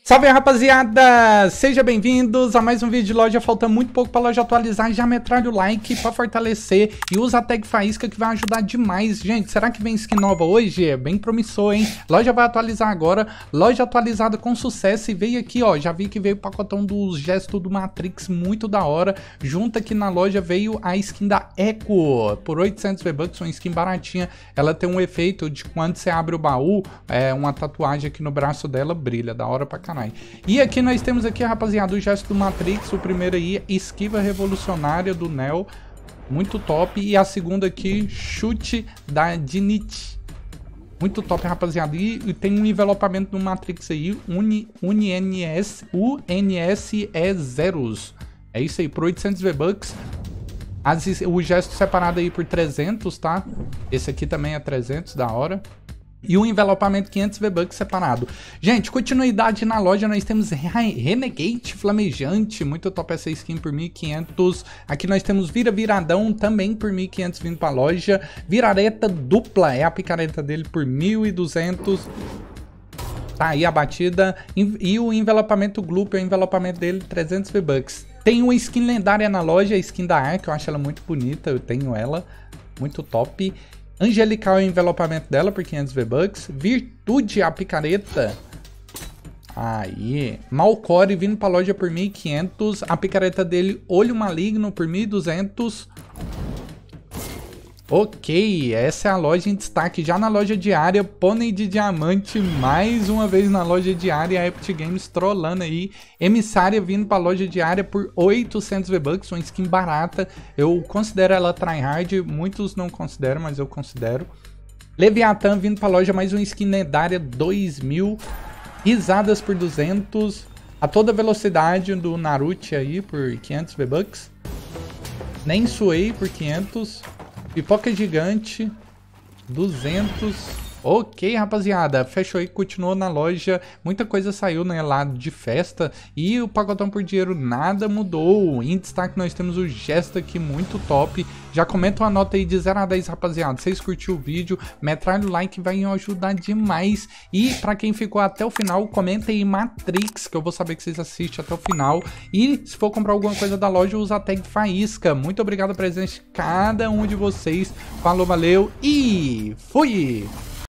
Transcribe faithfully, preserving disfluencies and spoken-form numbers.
Salve, rapaziada! Sejam bem-vindos a mais um vídeo de loja. Falta muito pouco para a loja atualizar. Já metralha o like para fortalecer e usa a tag Faísca que vai ajudar demais. Gente, será que vem skin nova hoje? É bem promissor, hein? Loja vai atualizar agora. Loja atualizada com sucesso. E veio aqui, ó. Já vi que veio o pacotão dos gestos do Matrix, muito da hora. Junto aqui na loja veio a skin da Echo por oitocentos V-Bucks, uma skin baratinha. Ela tem um efeito de quando você abre o baú, é uma tatuagem aqui no braço dela brilha, da hora pra caralho. E aqui nós temos aqui, rapaziada, o gesto do Matrix, o primeiro aí, esquiva revolucionária do Neo, muito top. E a segunda aqui, chute da Dinit, muito top, rapaziada. E, e tem um envelopamento do Matrix aí, Uni, Uni N S, U N S E Zeros. É isso aí, por oitocentos V-Bucks. As, o gesto separado aí por trezentos, tá? Esse aqui também é trezentos, da hora. E um envelopamento quinhentos V-Bucks separado. Gente, continuidade na loja, nós temos Renegade Flamejante, muito top essa skin por mil e quinhentos. Aqui nós temos Vira Viradão, também por mil e quinhentos vindo pra loja. Virareta dupla, é a picareta dele por mil e duzentos. Tá aí a batida. E o envelopamento Gloop, o envelopamento dele, trezentos V-Bucks. Tem uma skin lendária na loja, a skin da Ark, eu acho ela muito bonita, eu tenho ela, muito top. Angelical é o envelopamento dela por quinhentos V-Bucks. Virtude, a picareta. Aí. Malcore vindo pra loja por mil e quinhentos. A picareta dele, Olho Maligno, por mil e duzentos. Ok, essa é a loja em destaque. Já na loja diária, Pônei de Diamante, mais uma vez na loja diária, a Epic Games trollando aí. Emissária vindo pra loja diária por oitocentos V-Bucks, uma skin barata. Eu considero ela tryhard, muitos não consideram, mas eu considero. Leviathan vindo pra loja, mais uma skin lendária, dois mil. Risadas por duzentos. A toda velocidade do Naruto aí por quinhentos V-Bucks. Nem Suei por quinhentos. Pipoca gigante, duzentos. Ok, rapaziada, fechou aí, continuou na loja. Muita coisa saiu, né, lá de festa. E o pacotão por dinheiro nada mudou. Em destaque nós temos o gesto aqui, muito top. Já comenta uma nota aí de zero a dez, rapaziada. Vocês curtiram o vídeo, metralha o like, vai ajudar demais. E pra quem ficou até o final, comenta aí Matrix, que eu vou saber que vocês assistem até o final. E se for comprar alguma coisa da loja, usa a tag Faísca. Muito obrigado pela presença de cada um de vocês. Falou, valeu e fui!